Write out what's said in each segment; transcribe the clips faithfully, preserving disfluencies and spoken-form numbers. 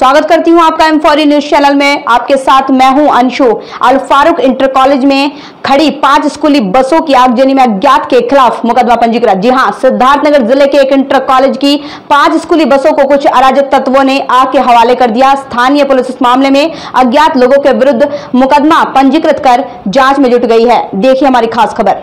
स्वागत करती हूं आपका M for U news channel में। आपके साथ मैं हूं अंशु। अल फारूक इंटर कॉलेज में खड़ी पांच स्कूली बसों की आगजनी में अज्ञात के खिलाफ मुकदमा पंजीकृत। जी हां, सिद्धार्थनगर जिले के एक इंटर कॉलेज की पांच स्कूली बसों को कुछ अराजक तत्वों ने आग के हवाले कर दिया। स्थानीय पुलिस इस मामले में अज्ञात लोगों के विरुद्ध मुकदमा पंजीकृत कर जांच में जुट गई है। देखिए हमारी खास खबर।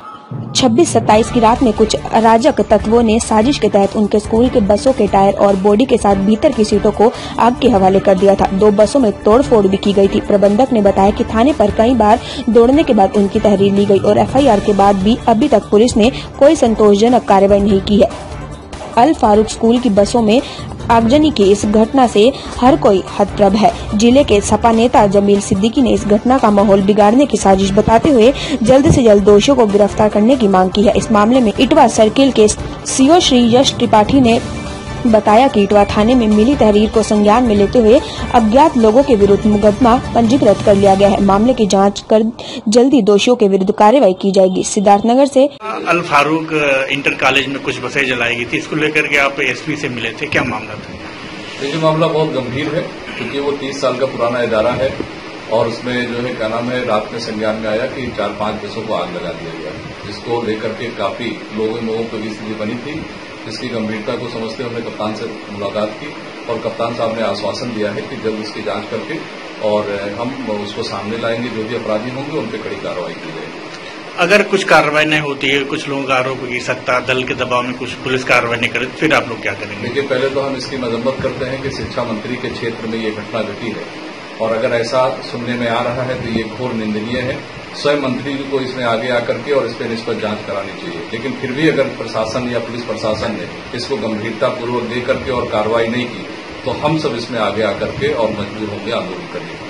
छब्बीस सत्ताईस की रात में कुछ अराजक तत्वों ने साजिश के तहत उनके स्कूल के बसों के टायर और बॉडी के साथ भीतर की सीटों को आग के हवाले कर दिया था। दो बसों में तोड़फोड़ भी की गई थी। प्रबंधक ने बताया कि थाने पर कई बार दौड़ने के बाद उनकी तहरीर ली गई और एफ आई आर के बाद भी अभी तक पुलिस ने कोई संतोषजनक कार्रवाई नहीं की है। अल फारूक स्कूल की बसों में आगजनी की इस घटना से हर कोई हतप्रभ है। जिले के सपा नेता जमील सिद्दीकी ने इस घटना का माहौल बिगाड़ने की साजिश बताते हुए जल्द से जल्द दोषियों को गिरफ्तार करने की मांग की है। इस मामले में इटवा सर्किल के सी ओ श्री यश त्रिपाठी ने बताया कि इटवा थाने में मिली तहरीर को संज्ञान में लेते हुए अज्ञात लोगों के विरुद्ध मुकदमा पंजीकृत कर लिया गया है। मामले की जांच कर जल्दी दोषियों के विरुद्ध कार्रवाई की जाएगी। सिद्धार्थनगर से अल फारूक इंटर कॉलेज में कुछ बसें जलाई गई थी, इसको लेकर के आप एस पी से मिले थे, क्या मामला था? देखिए, मामला बहुत गंभीर है क्योंकि वो तीस साल का पुराना इदारा है और उसमें जो है क्या नाम है, रात में संज्ञान में आया कि चार पांच बसों को आग लगा दिया गया, जिसको लेकर के काफी लोगों लोगों को भी स्थिति बनी थी। इसकी गंभीरता को समझते हमने कप्तान से मुलाकात की और कप्तान साहब ने आश्वासन दिया है कि जल्द इसकी जांच करके और हम उसको सामने लाएंगे, जो भी अपराधी होंगे उन पर कड़ी कार्रवाई की जाएगी। अगर कुछ कार्रवाई नहीं होती है, कुछ लोगों का आरोप की सत्ता दल के दबाव में कुछ पुलिस कार्रवाई नहीं करे, फिर आप लोग क्या करेंगे? देखिए, पहले तो हम इसकी मजम्मत करते हैं कि शिक्षा मंत्री के क्षेत्र में ये घटना घटी है और अगर ऐसा सुनने में आ रहा है तो ये घोर निंदनीय है। स्वयं मंत्री को इसमें आगे आकर के और इस पर निष्पक्ष जांच करानी चाहिए, लेकिन फिर भी अगर प्रशासन या पुलिस प्रशासन ने इसको गंभीरता पूर्वक दे करके और कार्रवाई नहीं की तो हम सब इसमें आगे आकर के और मजबूर होकर आंदोलन करेंगे।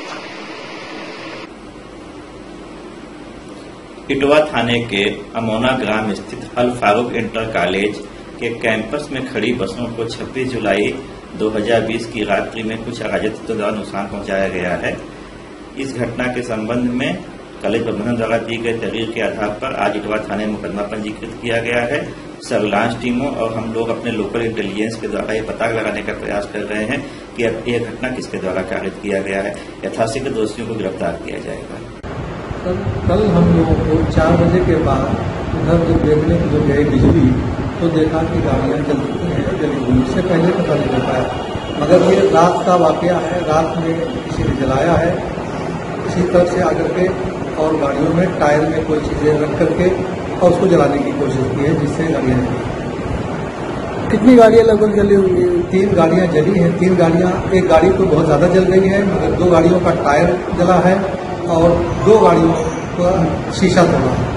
इटवा थाने के अमोना ग्राम स्थित अल फारूक इंटर कॉलेज के कैंपस में खड़ी बसों को छब्बीस जुलाई दो हज़ार बीस की रात्रि में कुछ अराजक तत्वों द्वारा नुकसान पहुंचाया गया है। इस घटना के संबंध में कॉलेज प्रबंधन द्वारा दी गई तहरीर के आधार पर आज इटवा थाने में मुकदमा पंजीकृत किया गया है। सर्विलांस टीमों और हम लोग अपने लोकल इंटेलिजेंस के द्वारा ये पता लगाने का प्रयास कर रहे हैं कि अब यह घटना किसके द्वारा कारित किया गया है। यथाशीघ्र दोषियों को गिरफ्तार किया जाएगा। कल कल हम लोगों को चार बजे के बाद उधर जब देखने को जब गए बिजली तो देखा कि गाड़ियां जल चुकी हैं, जली हुई। इससे पहले पता नहीं चल पाया, मगर ये रात का वाकया है। रात में किसी ने जलाया है इसी तरह से आकर के और गाड़ियों में टायर में कोई चीजें रख करके और उसको जलाने की कोशिश की है, जिससे गाड़ियां जली। कितनी गाड़ियां लगभग जली होंगी? तीन गाड़ियां जली हैं। तीन गाड़ियां, एक गाड़ी तो बहुत ज्यादा जल गई है, मगर दो गाड़ियों का टायर जला है और दो गाड़ियों का शीशा तोड़ा है।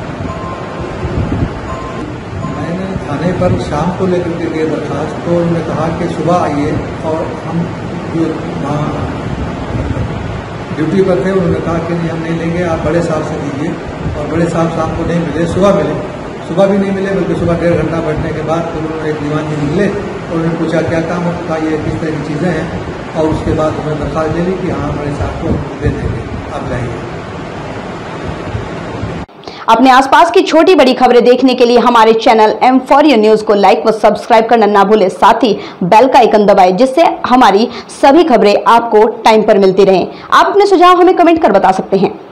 मैंने थाने पर शाम को लेकर के गए दरखास्त, तो उन्होंने कहा कि सुबह आइए और हम जो वहाँ ड्यूटी पर थे उन्होंने कहा कि नहीं हम नहीं लेंगे, आप बड़े साहब से दीजिए। और बड़े साहब शाम को नहीं मिले, सुबह मिले। सुबह भी नहीं मिले, बल्कि सुबह डेढ़ घंटा बैठने के बाद फिर उन्होंने एक दीवान जी निकले और उन्होंने पूछा क्या काम है, कहा ये किस तरह की चीज़ें हैं। और उसके बाद उन्होंने दरखास्त दे दी कि हाँ बड़े साहब को दे देंगे, आप जाइए। अपने आसपास की छोटी बड़ी खबरें देखने के लिए हमारे channel M for U news को लाइक व सब्सक्राइब करना ना भूलें। साथ ही बेल का आइकन दबाएं, जिससे हमारी सभी खबरें आपको टाइम पर मिलती रहें। आप अपने सुझाव हमें कमेंट कर बता सकते हैं।